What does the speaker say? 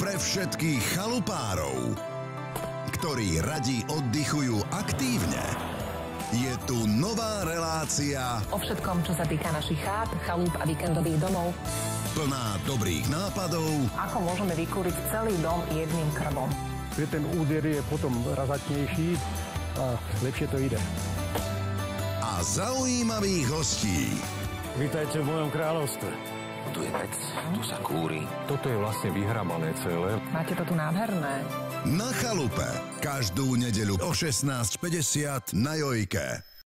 pre všetkých chalupárov, ktorí radi oddychujú aktívne. Je tu nová relácia o všetkom, čo sa týka našich chát, chalúp a víkendových domov. Plná dobrých nápadov. Ako môžeme vykúriť celý dom jedným krvom. Ten úder je potom razatnejší a lepšie to ide. A zaujímavých hostí. Vítajte v mojom kráľovstve. Tu je pec, tu sa kúri. Toto je vlastne vyhrabané celé. Máte to tu nádherné. Na chalupe. Každú nedeľu o 16:50 na Jojke.